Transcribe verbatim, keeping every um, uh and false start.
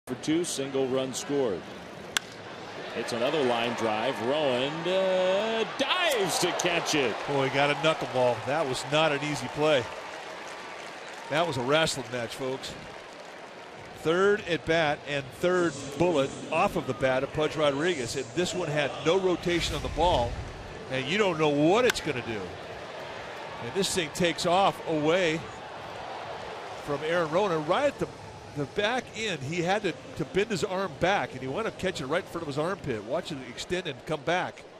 for two, single run scored. It's another line drive. Rowand uh, dives to catch it. Boy, he got a knuckleball. That was not an easy play. That was a wrestling match, folks. Third at bat and third bullet off of the bat of Pudge Rodriguez. And this one had no rotation on the ball. And you don't know what it's going to do. And this thing takes off away from Aaron Rowand. Right at the, the back end, he had to, to bend his arm back. And he wound up catching it right in front of his armpit. Watch it extend and come back.